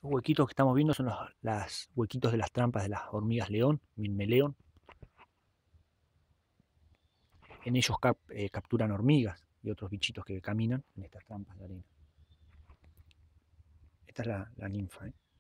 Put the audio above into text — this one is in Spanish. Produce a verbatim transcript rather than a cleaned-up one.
Los huequitos que estamos viendo son los las huequitos de las trampas de las hormigas león, minmeleón. En ellos cap, eh, capturan hormigas y otros bichitos que caminan en estas trampas de arena. Esta es la, la ninfa, ¿eh?